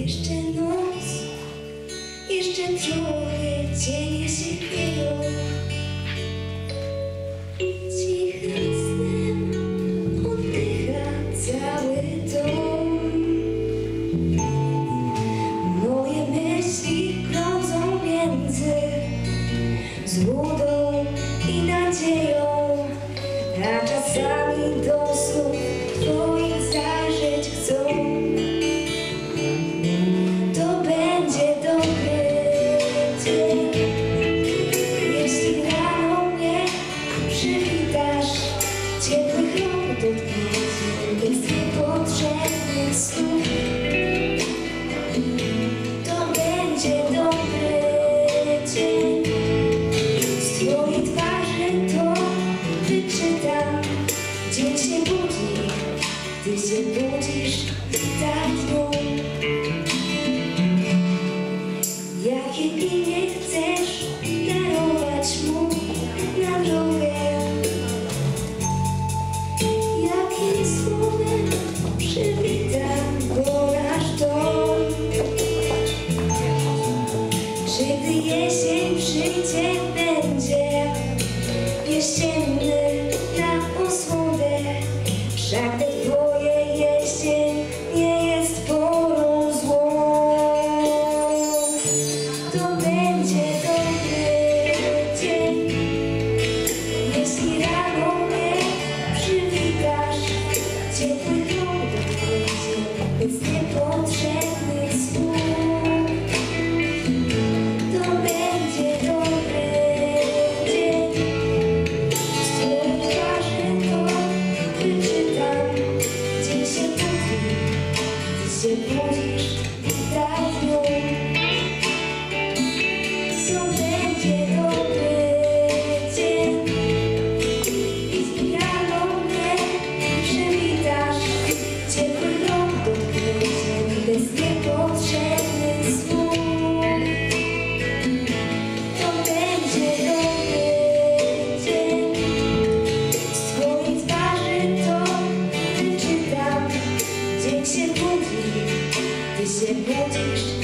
Jeszcze noc, jeszcze trochę cienie się chwieją. Cichym snem oddycha cały dom. Moje myśli krążą między złudą i nadzieją, a czasami do snów twoich zajrzeć chcą. To będzie dobry dzień, jeśli rano mnie przywitasz, ciepłych rąk dotknięciem bez niepotrzebnych słów. To będzie dobry dzień, z twojej twarzy to wyczytam. Dzień się budzi, ty się budzisz tak dniu. Jakie imię chcesz darować mu na drogę? Jakim słowem przywitam go nasz dom? Czy gdy jesień przyjdzie, będzie jesienny na osłodę? Wszak te twoje jesień nie jest porą złą. To będzie dobry dzień, jeśli rano mnie przywitasz, ciepłych rąk dotknięciem bez niepotrzebnych słów. To będzie dobry dzień, z twojej twarzy to wyczytam. Dzień się budzi, ty się budzisz tak dniu. To będzie dobry dzień, jeśli rano mnie przywitasz, ciepłych rąk dotknięciem bez niepotrzebnych słów. To będzie dobry dzień, z twojej twarzy to wyczytam. Dzień się budzi, ty się budzisz